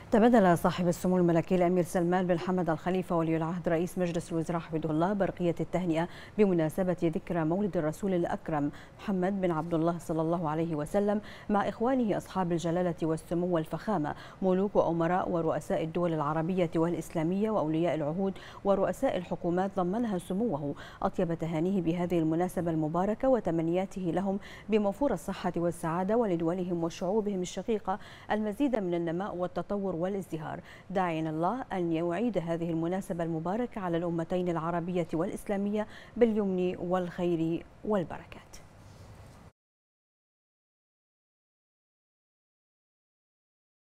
تبادل صاحب السمو الملكي الأمير سلمان بن حمد الخليفة ولي العهد رئيس مجلس الوزراء حفظه الله برقية التهنئة بمناسبة ذكرى مولد الرسول الأكرم محمد بن عبد الله صلى الله عليه وسلم مع إخوانه أصحاب الجلالة والسمو والفخامة ملوك وأمراء ورؤساء الدول العربية والإسلامية وأولياء العهود ورؤساء الحكومات. ضمنها سموه أطيب تهانيه بهذه المناسبة المباركة وتمنياته لهم بموفور الصحة والسعادة، ولدولهم وشعوبهم الشقيقة المزيد من النماء والتطور والازدهار، داعيا الله أن يعيد هذه المناسبة المباركة على الأمتين العربية والإسلامية باليمن والخير والبركات.